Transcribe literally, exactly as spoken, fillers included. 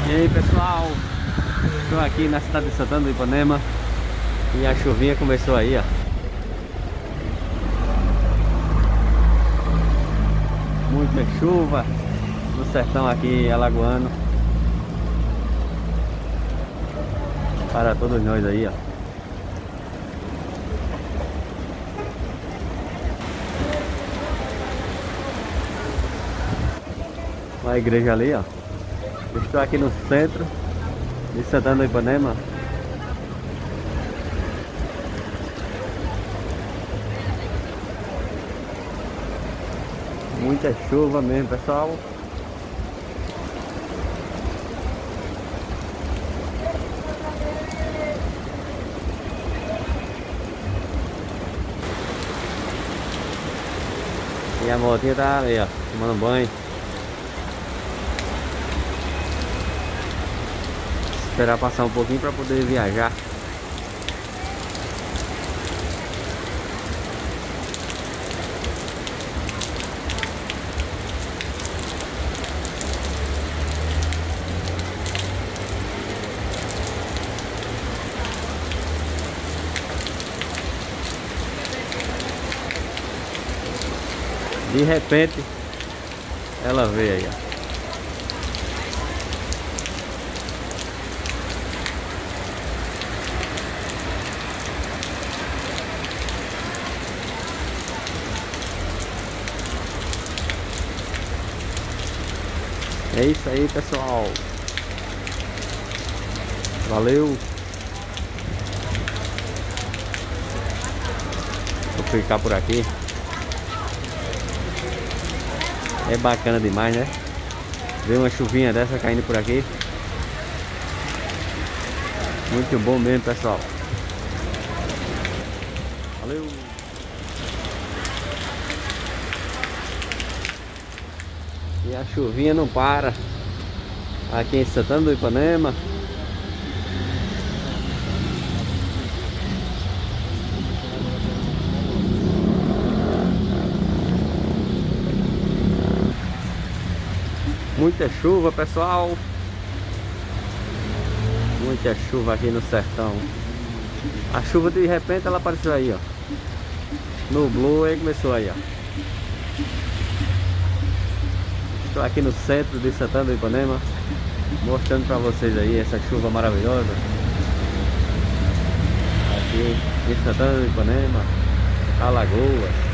E aí pessoal, estou aqui na cidade de Santana do Ipanema e a chuvinha começou aí, ó. Muita chuva no sertão aqui alagoano. Para todos nós aí, ó. A igreja ali, ó. Estou aqui no centro de Santana do Ipanema. Muita chuva mesmo, pessoal. E a motinha tá ali, ó, tomando banho. Esperar passar um pouquinho para poder viajar. De repente ela veio aí, ó. É isso aí, pessoal. Valeu. Vou ficar por aqui. É bacana demais, né? Ver uma chuvinha dessa caindo por aqui. Muito bom mesmo, pessoal. Valeu. E a chuvinha não para aqui em Santana do Ipanema. Muita chuva, pessoal. Muita chuva aqui no sertão. A chuva de repente ela apareceu aí, ó. Nublou e começou aí, ó. Estou aqui no centro de Santana do Ipanema, mostrando para vocês aí essa chuva maravilhosa. Aqui em Santana do Ipanema, Alagoas.